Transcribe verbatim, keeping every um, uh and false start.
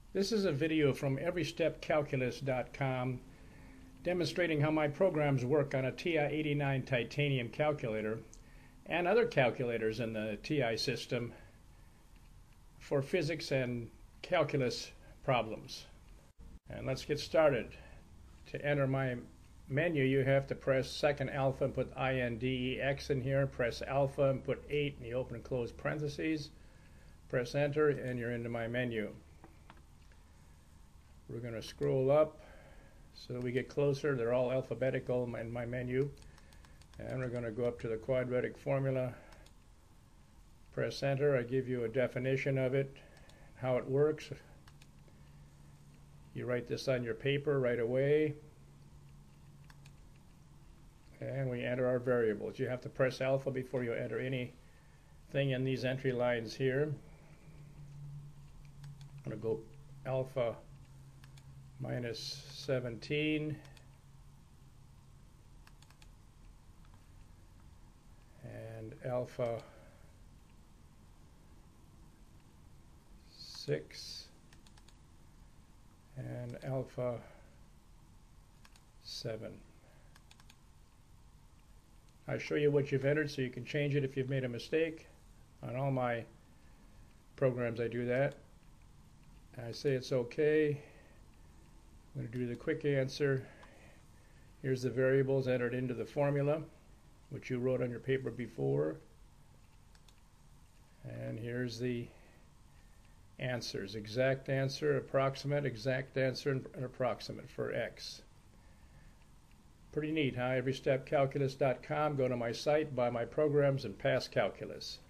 This is a video from every step calculus dot com demonstrating how my programs work on a T I eighty-nine titanium calculator and other calculators in the T I system for physics and calculus problems. And let's get started. To enter my menu, you have to press second alpha and put I N D E X in here. Press alpha and put eight in the open and close parentheses. Press enter and you're into my menu. We're going to scroll up so we get closer. They're all alphabetical in my menu. And we're going to go up to the quadratic formula. Press enter. I give you a definition of it, how it works. You write this on your paper right away. And we enter our variables. You have to press alpha before you enter anything in these entry lines here. I'm going to go alpha minus seventeen and alpha six and alpha seven. I show you what you've entered so you can change it if you've made a mistake. On all my programs I do that. I say it's okay. I'm going to do the quick answer. Here's the variables entered into the formula, which you wrote on your paper before. And here's the answers. Exact answer, approximate, exact answer, and approximate for X. Pretty neat, huh? every step calculus dot com. Go to my site, buy my programs, and pass calculus.